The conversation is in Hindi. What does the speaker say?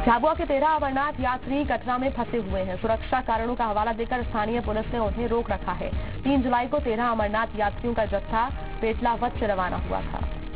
झाबुआ के 13 अमरनाथ यात्री कटरा में फंसे हुए हैं। सुरक्षा कारणों का हवाला देकर स्थानीय पुलिस ने उन्हें रोक रखा है। 3 जुलाई को 13 अमरनाथ यात्रियों का जत्था पेटलावत से रवाना हुआ था।